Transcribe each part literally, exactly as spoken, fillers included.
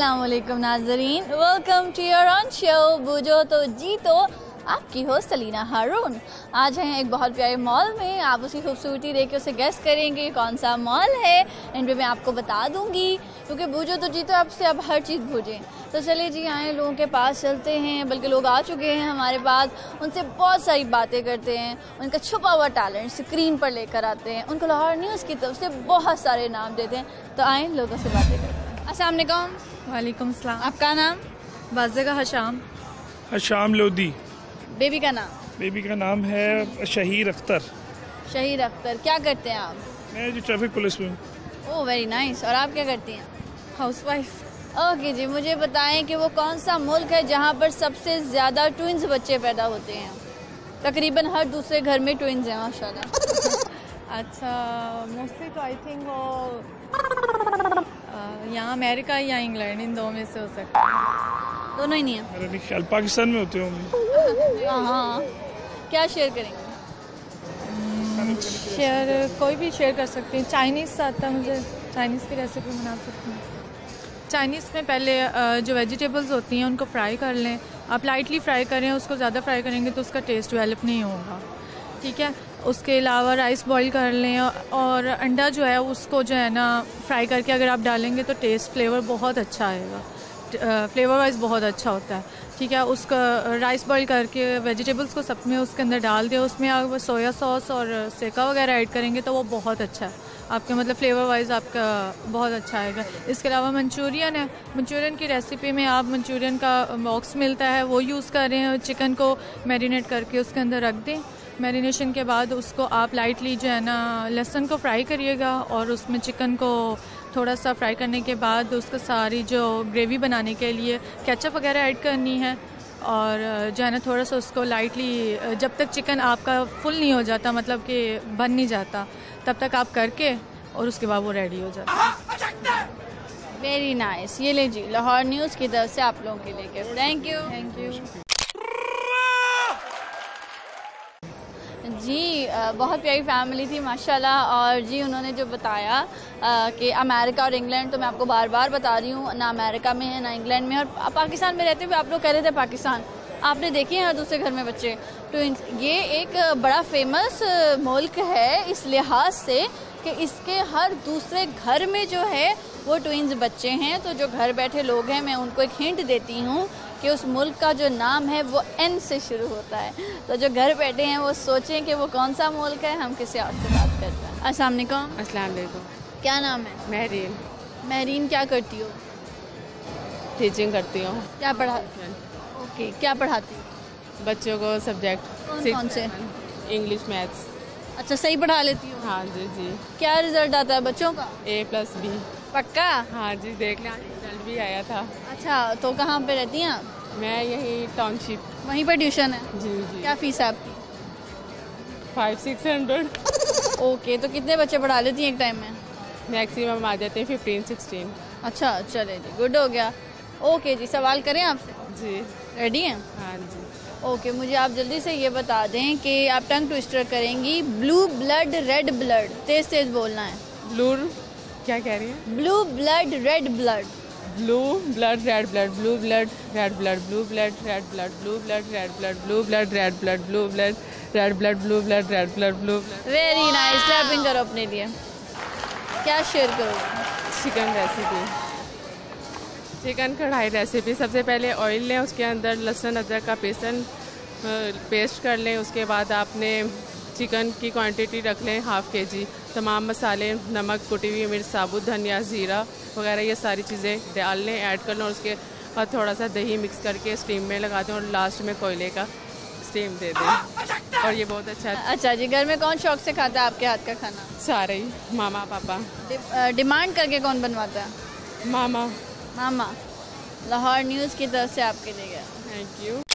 अस्सलाम वालेकुम नाज़रीन, welcome to your on show बूझो तो जीतो। आपकी होस्ट अलीना हारून। आज हैं एक बहुत प्यारे मॉल में। आप उसकी खूबसूरती देख के उसे गेस करेंगे कौन सा मॉल है। इन पे मैं आपको बता दूंगी, क्योंकि बूझो तो जीतो आपसे अब हर चीज़ बूझें। तो चलिए जी, आए लोगों के पास चलते हैं, बल्कि लोग आ चुके हैं हमारे पास। उनसे बहुत सारी बातें करते हैं, उनका छुपा हुआ टैलेंट स्क्रीन पर लेकर आते हैं, उनको लाहौर न्यूज़ की तरफ से बहुत सारे नाम देते हैं। तो आए लोगों से बातें करते हैं। अस्सलाम वालेकुम। वालेकुम सलाम। आपका नाम? बाज़े का हशाम। हशाम लोधी। बेबी का नाम? बेबी का नाम है शहीर अख्तर। शहीर अख्तर। क्या करते हैं आप? मैं जो ट्रैफिक पुलिस में हूँ। Oh very nice. और आप क्या करती हैं? हाउसवाइफ। ओके जी, मुझे बताएं कि वो कौन सा मुल्क है जहाँ पर सबसे ज़्यादा ट्विंस बच्चे पैदा होते हैं? तकरीबन हर दूसरे घर में ट्विंस हैं माशाल्लाह। अच्छा, मोस्टली तो आई थिंक वो यहाँ अमेरिका या इंग्लैंड, इन दो में से हो सकता है। दोनों ही नहीं है? मेरा नहीं ख्याल पाकिस्तान में होते होंगे। हाँ हाँ। क्या शेयर करेंगे? शेयर कोई भी शेयर कर सकते हैं। चाइनीज़ आता है मुझे, चाइनीज़ की रेसिपी बना सकते हैं। चाइनीज़ में पहले जो वेजिटेबल्स होती हैं उनको फ्राई कर लें। आप लाइटली फ्राई करें, उसको ज़्यादा फ्राई करेंगे तो उसका टेस्ट डेवलप नहीं होगा, ठीक है। उसके अलावा राइस बॉईल कर लें, और अंडा जो है उसको जो है ना फ्राई करके अगर आप डालेंगे तो टेस्ट फ्लेवर बहुत अच्छा आएगा, फ्लेवर वाइज बहुत अच्छा होता है, ठीक है। उसका राइस बॉईल करके वेजिटेबल्स को सब में उसके अंदर डाल दें। उसमें आप सोया सॉस और सेका वगैरह ऐड करेंगे तो वो बहुत अच्छा है आपके, मतलब फ्लेवर वाइज आपका बहुत अच्छा आएगा। इसके अलावा मंचूरियन है। मंचूरियन की रेसिपी में आप मंचूरियन का बॉक्स मिलता है, वो यूज़ करें। चिकन को मैरिनेट करके उसके अंदर रख दें। मैरिनेशन के बाद उसको आप लाइटली जो है ना लहसुन को फ्राई करिएगा, और उसमें चिकन को थोड़ा सा फ्राई करने के बाद उसको सारी जो ग्रेवी बनाने के लिए केचप वगैरह ऐड करनी है, और जो है ना थोड़ा सा उसको लाइटली, जब तक चिकन आपका फुल नहीं हो जाता, मतलब कि बन नहीं जाता, तब तक आप करके और उसके बाद वो रेडी हो जाता है। Very nice. ये ले जी, लाहौर न्यूज़ की तरफ से आप लोगों के लिए। Thank you. थैंक यू जी। बहुत प्यारी फैमिली थी माशाल्लाह। और जी उन्होंने जो बताया कि अमेरिका और इंग्लैंड, तो मैं आपको बार बार बता रही हूँ, ना अमेरिका में है ना इंग्लैंड में। और पाकिस्तान में रहते हुए आप लोग कह रहे थे पाकिस्तान, आपने देखी है हर दूसरे घर में बच्चे ट्विंस। ये एक बड़ा फेमस मुल्क है इस लिहाज से कि इसके हर दूसरे घर में जो है वो ट्विंस बच्चे हैं। तो जो घर बैठे लोग हैं, मैं उनको एक हिंट देती हूँ कि उस मुल्क का जो नाम है वो एन से शुरू होता है। तो जो घर बैठे हैं वो सोचें कि वो कौन सा मुल्क है। हम किसी और से बात करते हैं। अस्सलाम वालेकुम। अस्सलाम वालेकुम। क्या नाम है? महरीन। महरीन, क्या करती हो? टीचिंग करती हूँ। क्या पढ़ा? ओके, क्या पढ़ाती हो? बच्चों को सब्जेक्ट कौन कौन से? English, maths. अच्छा, सही पढ़ा लेती हो? हाँ जी जी। क्या रिजल्ट आता है बच्चों का? A plus B. पक्का? हाँ जी, देख लें, रिजल्ट भी आया था। अच्छा, तो कहाँ पे रहती हैं आप? मैं यही टाउनशिप। वहीं पर ट्यूशन है? जी जी। क्या फीस है आपकी? Five six hundred. ओके, तो कितने बच्चे पढ़ा लेती हैं एक टाइम में? मैक्सिमम आ जाते हैं फिफ्टीन सिक्सटीन। अच्छा, चले जी, गुड हो गया। ओके जी, सवाल करें आपसे? जी। रेडी हैं? हाँ जी। ओके, मुझे आप जल्दी से ये बता दें कि आप टंग ट्विस्टर करेंगी। ब्लू ब्लड रेड ब्लड, तेज तेज बोलना है। ब्लू, क्या कह रही है? Blue blood red blood. Blue blood red blood, blue blood red blood, blue blood red blood, blue blood red blood, blue blood red blood, blue blood red blood, blue blood red blood, blue blood. Very nice, clapping करो अपने लिए। क्या share करोगे? Chicken recipe. Chicken कढ़ाई recipe. सबसे पहले oil लें, उसके अंदर लहसुन अदरक का पेस्ट पेस्ट कर लें। उसके बाद आपने चिकन की क्वांटिटी रख लें हाफ़ के जी। तमाम मसाले, नमक, कुटी हुई मिर्च, साबुत धनिया, ज़ीरा वगैरह ये सारी चीज़ें डाल लें, ऐड कर लें। और उसके बाद थोड़ा सा दही मिक्स करके स्टीम में लगा दें, और लास्ट में कोयले का स्टीम दे दें, और ये बहुत अच्छा है। अच्छा जी, घर में कौन शौक से खाता है आपके हाथ का खाना? सारे ही, मामा पापा। डि, डिमांड करके कौन बनवाता है? मामा। मामा। लाहौर न्यूज़ की तरफ से आपके लिए गया। Thank you.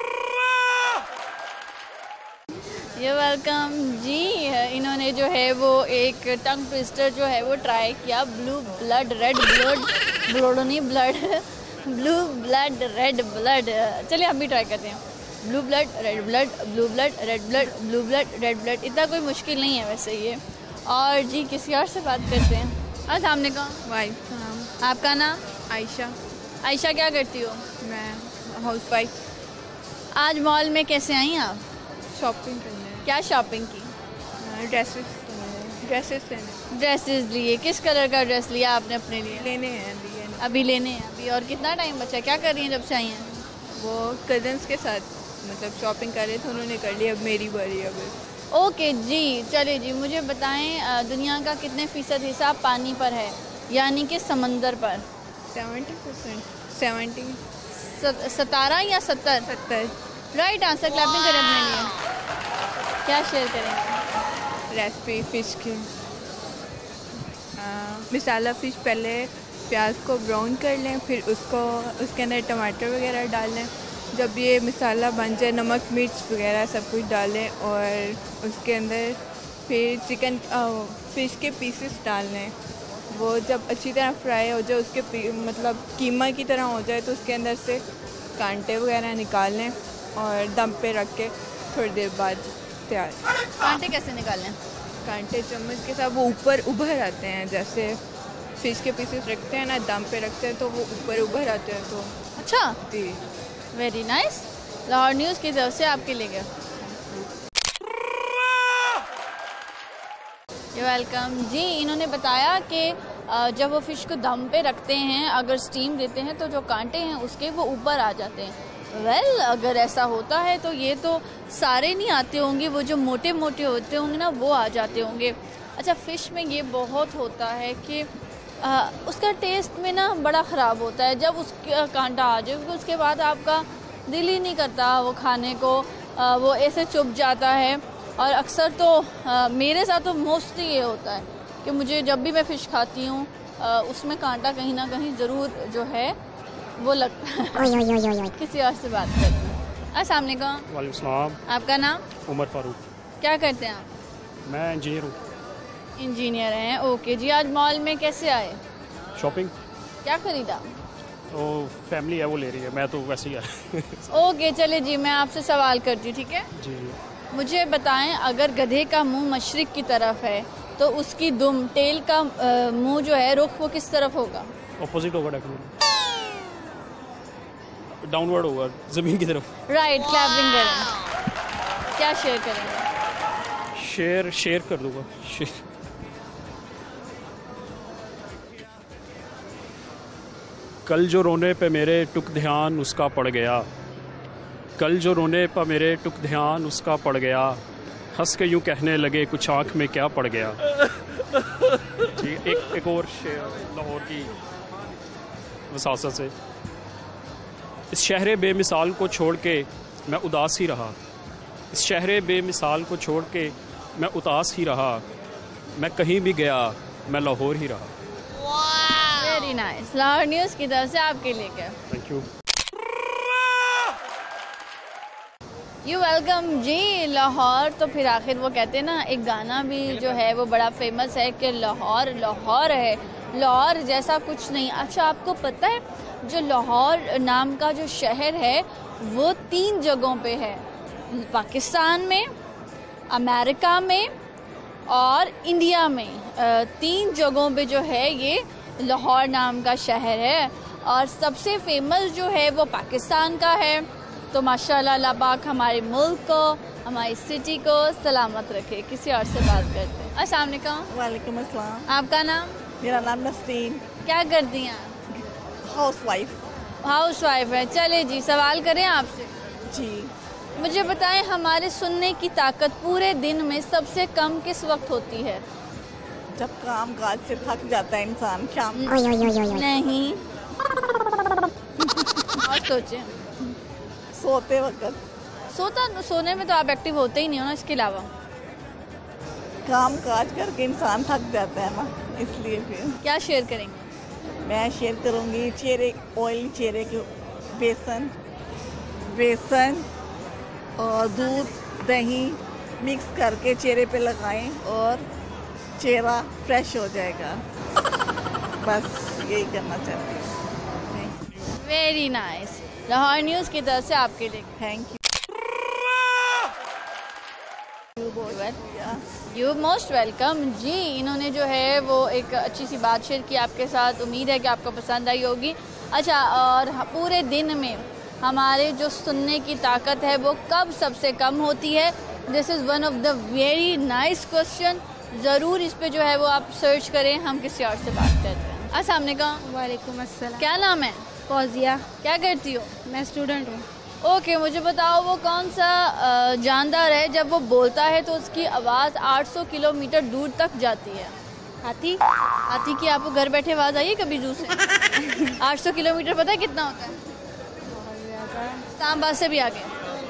ये वेलकम जी। इन्होंने जो है वो एक टंग ट्विस्टर जो है वो ट्राई किया। Blue blood red blood, blood नहीं blood, blue blood red blood. चलिए हम भी ट्राई करते हैं। Blue blood red blood, blue blood red blood, blue blood red blood. इतना कोई मुश्किल नहीं है वैसे ये। और जी किसी और से बात करते हैं। अस्सलाम वालेकुम। वालेकुम। आपका नाम? आयशा। आयशा क्या करती हो? मैं हाउस वाइफ। आज मॉल में कैसे आई आप? शॉपिंग करने। क्या शॉपिंग की? ड्रेसेस ड्रेसेस लेने ड्रेसेस लिए। किस कलर का ड्रेस लिया आपने अपने लिए? लेने हैं लिए हैं। अभी लेने हैं अभी। और कितना टाइम बचा है? क्या कर रही हैं जब से आई हैं? वो कजन्स के साथ मतलब शॉपिंग कर रहे थे, उन्होंने कर लिया, अब मेरी बारी है अब। ओके जी, चलिए जी, मुझे बताएं अ, दुनिया का कितने फीसद हिस्सा पानी पर है, यानी कि समंदर पर? सेवेंटी परसेंट सेवेंटी सतारह या सत्तर? सत्तर। Right answer. क्लैपिंग करें अपने लिए। क्या शेयर करेंगे? रेसिपी फ़िश की। मसाला फ़िश पहले प्याज को ब्राउन कर लें, फिर उसको उसके अंदर टमाटर वगैरह डाल लें। जब ये मसाला बन जाए नमक मिर्च वगैरह सब कुछ डालें और उसके अंदर फिर चिकन फ़िश के पीसेस डाल लें। वो जब अच्छी तरह फ्राई हो जाए, उसके मतलब कीमा की तरह हो जाए, तो उसके अंदर से कांटे वगैरह निकाल लें और दम पे रख के थोड़ी देर बाद तैयार। कांटे कैसे निकालें? कांटे चम्मच के साथ वो ऊपर उभर आते हैं, जैसे फ़िश के पीसेस रखते हैं ना, दम पे रखते हैं तो वो ऊपर उभर आते हैं। तो अच्छा, जी वेरी नाइस। लाहौर न्यूज़ की तरफ से आपके लिए गया। वेलकम जी। इन्होंने बताया कि जब वो फ़िश को दम पे रखते हैं, अगर स्टीम देते हैं तो जो कांटे हैं उसके वो ऊपर आ जाते हैं। वेल well, अगर ऐसा होता है तो ये तो सारे नहीं आते होंगे, वो जो मोटे मोटे होते होंगे ना वो आ जाते होंगे। अच्छा, फ़िश में ये बहुत होता है कि आ, उसका टेस्ट में ना बड़ा ख़राब होता है जब उसका कांटा आ जाए, क्योंकि उसके बाद आपका दिल ही नहीं करता वो खाने को। आ, वो ऐसे चुभ जाता है। और अक्सर तो आ, मेरे साथ तो मोस्टली ये होता है कि मुझे जब भी मैं फ़िश खाती हूँ उसमें कांटा कहीं ना कहीं ज़रूर जो है वो लगता है। किसी और से बात करते हैं। अस्सलाम वालेकुम। वालेकुम सलाम। आपका नाम? उमर फारूक। क्या करते हैं आप? मैं इंजीनियर हूँ। इंजीनियर हैं, ओके जी। आज मॉल में कैसे आए? शॉपिंग। क्या खरीदा? वो फैमिली है वो ले रही है, मैं तो वैसे ही आया। ओके चले जी, मैं आपसे सवाल करती हूँ, ठीक है? जी। मुझे बताएं, अगर गधे का मुंह मशरिक की तरफ है तो उसकी दुम टेल का मुंह जो है रुख वो किस तरफ होगा? ऑपोजिट होगा डेफिनेटली, डाउनवर्ड होगा, ज़मीन की तरफ। राइट, क्लैपिंग करें। क्या शेयर करेंगे? शेयर शेयर कर दूंगा। शेयर। कल जो रोने पे मेरे टुक ध्यान उसका पड़ गया, कल जो रोने पर मेरे टुक ध्यान उसका पड़ गया, हंस के यूँ कहने लगे कुछ आँख में क्या पड़ गया। जी, एक एक और शेर लाहौर की वसासत से। इस शहर बेमिसाल को छोड़ के मैं उदास ही रहा, इस शहर बेमिसाल को छोड़ के मैं उदास ही रहा, मैं कहीं भी गया मैं लाहौर ही रहा। Very nice. लाहौर न्यूज़ की तरफ से आपके लिए क्या? Thank you. यू वेलकम जी। लाहौर तो फिर आखिर वो कहते हैं ना, एक गाना भी जो है वो बड़ा फेमस है कि लाहौर लाहौर है, लाहौर जैसा कुछ नहीं। अच्छा, आपको पता है जो लाहौर नाम का जो शहर है वो तीन जगहों पे है, पाकिस्तान में, अमेरिका में और इंडिया में। तीन जगहों पे जो है ये लाहौर नाम का शहर है। और सबसे फेमस जो है वो पाकिस्तान का है। तो माशाल्लाह अल्लाह पाक हमारे मुल्क को, हमारी सिटी को सलामत रखे। किसी और से बात करते हैं। अस्सलाम वालेकुम। वालेकुम अस्सलाम। आपका नाम? मेरा नाम नस्रीन। क्या करती हैं? House wife. हाउस वाइफ है। चले जी, सवाल करें आपसे। जी। मुझे बताएं, हमारे सुनने की ताकत पूरे दिन में सबसे कम किस वक्त होती है? जब काम काज से थक जाता है इंसान, शाम। नहीं। और सोचें। सोते वक्त। सोता सोने में तो आप एक्टिव होते ही नहीं हो ना, इसके अलावा काम काज करके इंसान थक जाता है ना, इसलिए फिर। क्या शेयर करेंगे? मैं शेयर करूँगी चेहरे, ऑयल चेहरे के, बेसन बेसन और दूध दही मिक्स करके चेहरे पे लगाएं और चेहरा फ्रेश हो जाएगा। बस यही करना चाहती हूँ। Very nice. लाहौर न्यूज़ की तरफ से आपके लिए thank you. You most welcome जी। इन्होंने जो है वो एक अच्छी सी बात शेयर की आपके साथ। उम्मीद है कि आपको पसंद आई होगी। अच्छा, और पूरे दिन में हमारे जो सुनने की ताकत है वो कब सबसे कम होती है? This is one of the very nice question. ज़रूर इस पे जो है वो आप सर्च करें। हम किसी और से बात करते हैं। अस्सलाम वालेकुम। वालेकुम अस्सलाम। क्या नाम है? फौजिया। क्या करती हो? मैं स्टूडेंट हूँ। ओके, मुझे बताओ वो कौन सा अ, जानदार है जब वो बोलता है तो उसकी आवाज़ आठ सौ किलोमीटर दूर तक जाती है? हाथी। हाथी की आपको घर बैठे आवाज़ आई है कभी जू से? आठ सौ किलोमीटर पता है कितना होता है? इस्लामाबाद से भी आगे।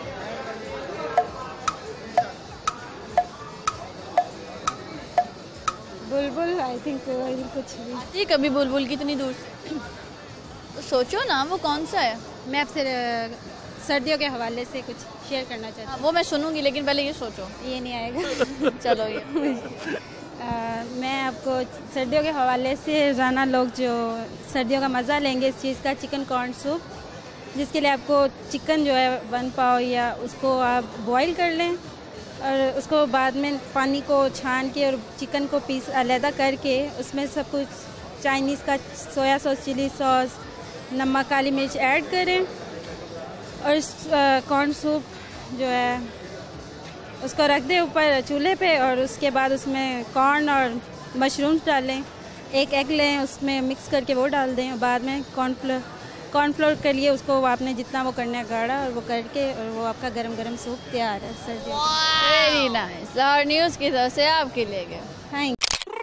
बुलबुल आई थिंक कुछ भी। आती है कभी बुलबुल की इतनी दूर से? तो सोचो ना वो कौन सा है। मैं आपसे अ, सर्दियों के हवाले से कुछ शेयर करना चाहती हाँ, वो मैं सुनूंगी लेकिन पहले ये सोचो। हूँ। ये नहीं आएगा। चलो ये अ, मैं आपको सर्दियों के हवाले से रोज़ाना लोग जो सर्दियों का मज़ा लेंगे इस चीज़ का, चिकन कॉर्न सूप, जिसके लिए आपको चिकन जो है वन पाव या उसको आप बॉईल कर लें और उसको बाद में पानी को छान के और चिकन को पीस अलहदा करके उसमें सब कुछ चाइनीज़ का सोया सॉस, चिली सॉस, नमक, काली मिर्च ऐड करें और इस कॉर्न सूप जो है उसको रख दें ऊपर चूल्हे पे और उसके बाद उसमें कॉर्न और मशरूम्स डालें, एक एग लें, उसमें मिक्स करके वो डाल दें और बाद में कॉर्नफ्लोर कॉर्नफ्लोर के लिए उसको आपने जितना वो करना है गाढ़ा और वो करके और वो आपका गरम गरम सूप तैयार है सर्दियों का। Very nice. लाहौर न्यूज़ की तरफ से आपके लिए गए। Thank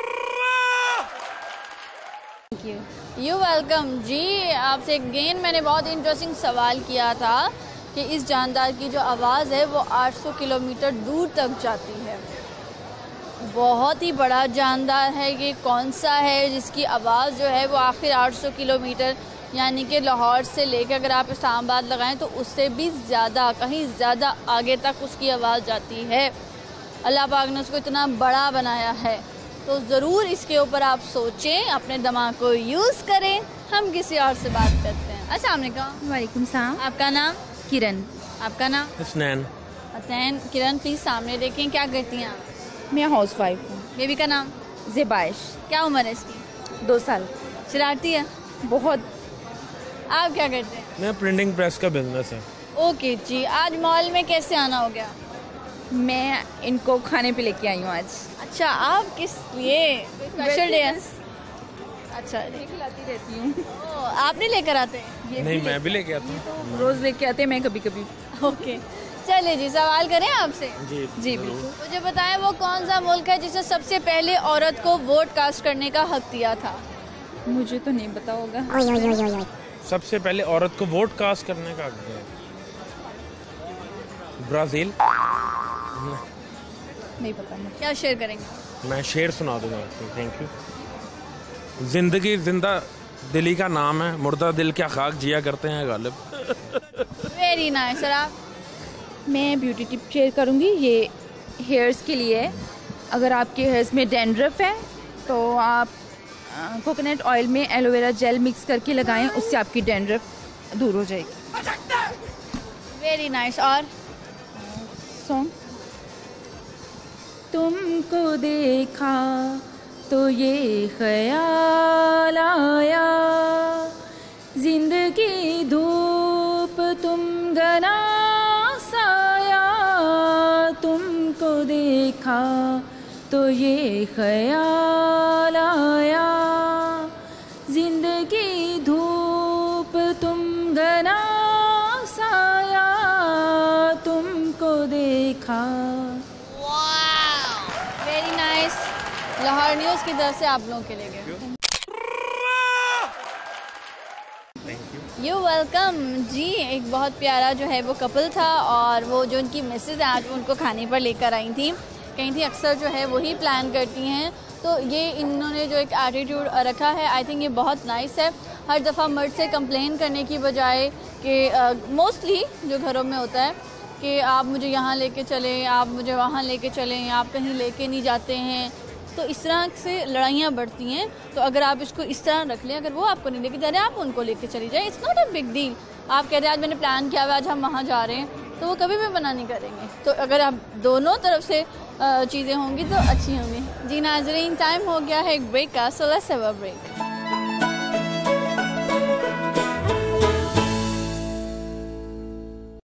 you. यू वेलकम जी। आपसे अगेन मैंने बहुत इंटरेस्टिंग सवाल किया था कि इस जानदार की जो आवाज़ है वो आठ सौ किलोमीटर दूर तक जाती है। बहुत ही बड़ा जानदार है ये। कौन सा है जिसकी आवाज़ जो है वो आखिर आठ सौ किलोमीटर यानी कि लाहौर से लेकर अगर आप इस्लामाबाद लगाएं तो उससे भी ज़्यादा, कहीं ज़्यादा आगे तक उसकी आवाज़ जाती है। अल्लाह पाक ने उसको इतना बड़ा बनाया है तो ज़रूर इसके ऊपर आप सोचें, अपने दिमाग को यूज़ करें। हम किसी और से बात करते हैं। अस्सलाम वालेकुम। वालेकुम सलाम। आपका नाम? किरण। आपका नाम? हसनैन। हसनैन। किरण प्लीज़ सामने देखें। क्या करती हैं आप? मैं हाउस वाइफ हूँ। बेबी का नाम? ज़ेबाइश। क्या उम्र है इसकी? दो साल। शरारती है? बहुत। आप क्या करते हैं? मैं प्रिंटिंग प्रेस का बिजनेस है। ओके जी। आज मॉल में कैसे आना हो गया? मैं इनको खाने पे लेके आई हूँ आज। अच्छा, आप किस लिए? स्पेशल डे है? अच्छा, खिलाती रहती हूँ। ओ, आप नहीं लेकर आते हैं? नहीं, मैं भी लेके आता हूँ। रोज़ लेके आते हैं, मैं कभी कभी। ओके, चलिए जी, सवाल करें आपसे। जी जी बिल्कुल। मुझे बताएं वो कौन सा मुल्क है जिसने सबसे पहले औरत को वोट कास्ट करने का हक दिया था? मुझे तो नहीं पता होगा। सबसे पहले औरत को वोट कास्ट करने का हक दिया। ब्राज़ील। नहीं पता मुझे। क्या शेयर करेंगे? मैं शेर सुना दूंगा आपको। Thank you. जिंदगी जिंदा दिली का नाम है, मुर्दा दिल क्या खाक जिया करते हैं गालिब। Very nice. सर आप? मैं ब्यूटी टिप शेयर करूँगी। ये हेयर्स के लिए है। अगर आपके हेयर्स में डैंड्रफ है तो आप कोकोनट ऑयल में एलोवेरा जेल मिक्स करके लगाएं, उससे आपकी डैंड्रफ दूर हो जाएगी। Very nice. और सॉन्ग तुमको देखा तो ये ख्याल आया, जिंदगी धूप तुम गना साया, तुमको देखा तो ये ख्याल आया, जिंदगी धूप तुम गना साया, तुमको देखा। Very nice. लाहौर न्यूज़ की तरफ से आप लोगों के लिए गए। यू वेलकम जी। एक बहुत प्यारा जो है वो कपल था और वो जो उनकी मिसेज आज वो उनको खाने पर लेकर आई थी। कहीं थी अक्सर जो है वही प्लान करती हैं, तो ये इन्होंने जो एक एटीट्यूड रखा है आई थिंक ये बहुत नाइस है। हर दफ़ा मर्द से कंप्लेन करने की बजाय कि मोस्टली जो घरों में होता है कि आप मुझे यहाँ लेके चलें, आप मुझे वहाँ लेके चलें, आप कहीं लेके नहीं जाते हैं, तो इस तरह से लड़ाइयाँ बढ़ती हैं। तो अगर आप इसको इस तरह रख लें, अगर वो आपको नहीं लेके जा रहे आप उनको लेके चली जाए, it's not a big deal. आप कह रहे हैं आज मैंने प्लान किया हुआ आज हम वहाँ जा रहे हैं, तो वो कभी भी मना नहीं करेंगे। तो अगर आप दोनों तरफ से चीज़ें होंगी तो अच्छी होंगी। जी नाज़रीन, टाइम हो गया है एक ब्रेक का, so let's have a break.